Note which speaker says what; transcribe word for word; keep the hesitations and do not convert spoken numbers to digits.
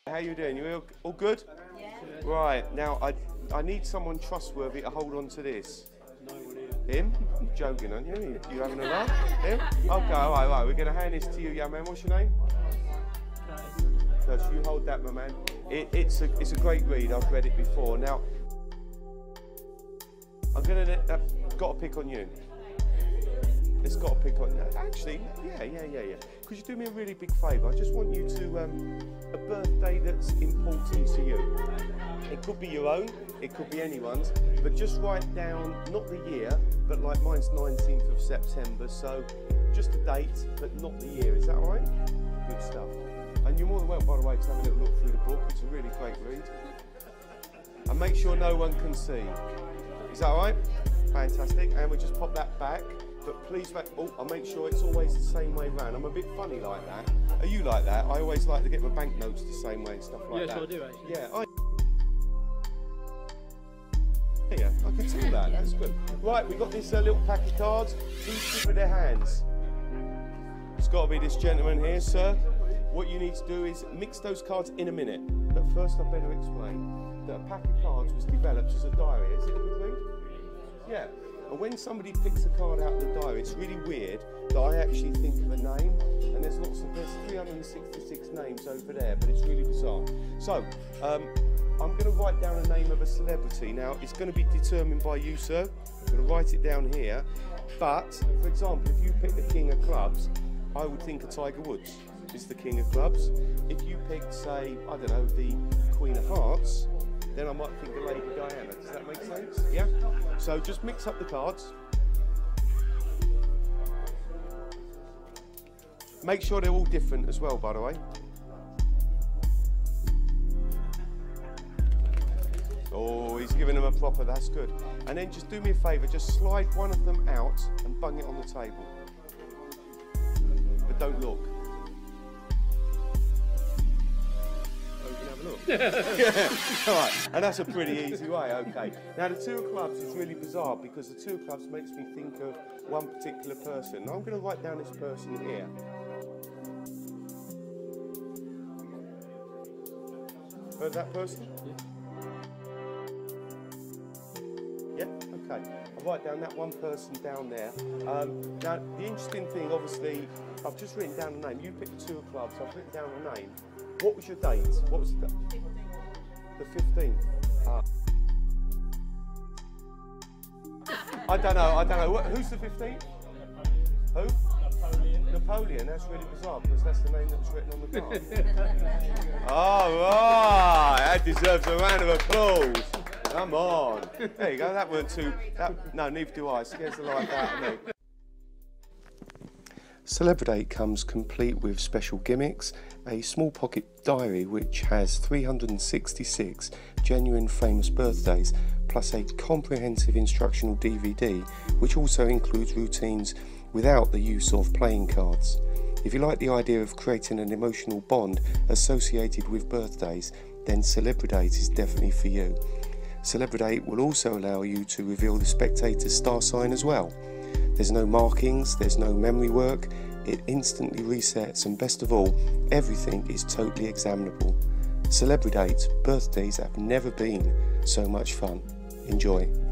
Speaker 1: How you doing? You all, all good?
Speaker 2: Yeah.
Speaker 1: Right, now I I need someone trustworthy to hold on to this.
Speaker 3: No one here.
Speaker 1: Him? You're joking, aren't you? You having a laugh? Him? Okay, all right, right. We're going to hand this to you, young man. What's your name? So you hold that, my man. It, it's, a, it's a great read. I've read it before. Now, I'm going to, uh, got to pick on you. It's got to pick on, actually, yeah, yeah, yeah, yeah. Could you do me a really big favour? I just want you to, um, a birthday that's important to you. It could be your own, it could be anyone's, but just write down, not the year, but like mine's nineteenth of September, so just a date, but not the year. Is that all right? Good stuff. And you're more than welcome, by the way, to have a little look through the book. It's a really great read. And make sure no one can see. Is that all right? Fantastic. And we'll just pop that back. But please, oh, I'll make sure it's always the same way round. I'm a bit funny like that. Are you like that? I always like to get my banknotes the same way and stuff like
Speaker 3: yes,
Speaker 1: that.
Speaker 3: Yes, I do actually.
Speaker 1: Yeah, I... Yeah, I can tell that. That's good. Right, we've got this uh, little pack of cards. Who's good with their hands? It's got to be this gentleman here, sir. What you need to do is mix those cards in a minute. But first, I better explain that a pack of cards was developed as a diary. Is it a good read? Yeah. And when somebody picks a card out of the diary, it's really weird that I actually think of a name, and there's lots of, there's three hundred sixty-six names over there, but it's really bizarre. So, um, I'm going to write down the name of a celebrity. Now, it's going to be determined by you, sir. I'm going to write it down here. But, for example, if you pick the King of Clubs, I would think of Tiger Woods is the King of Clubs. If you picked, say, I don't know, the Queen of Hearts, then I might think of Lady Diana. Does that make sense? Yeah? So just mix up the cards. Make sure they're all different as well, by the way. Oh, he's giving them a proper, that's good. And then just do me a favour, just slide one of them out and bung it on the table. But don't look. Look. Yeah, all right, and that's a pretty easy way, okay. Now the two of clubs is really bizarre because the two of clubs makes me think of one particular person. Now I'm going to write down this person here. Heard that person? Yeah. Yeah? Okay. I'll write down that one person down there. Um, now the interesting thing, obviously, I've just written down the name. You picked the two of clubs, I've written down the name. What was your date? What was the date? The fifteenth. Ah. I don't know, I don't know. Who's the fifteenth? Who?
Speaker 3: Napoleon.
Speaker 1: Napoleon, that's really bizarre because that's the name that was written on the card. Oh, right, that deserves a round of applause. Come on. There you go, that weren't too, that, no, neither do I. It scares the life out of me. Celebridate comes complete with special gimmicks, a small pocket diary which has three hundred sixty-six genuine famous birthdays, plus a comprehensive instructional D V D which also includes routines without the use of playing cards. If you like the idea of creating an emotional bond associated with birthdays, then Celebridate is definitely for you. Celebridate will also allow you to reveal the spectator's star sign as well. There's no markings, there's no memory work, it instantly resets, and best of all, everything is totally examinable. Celebridate, birthdays have never been so much fun. Enjoy.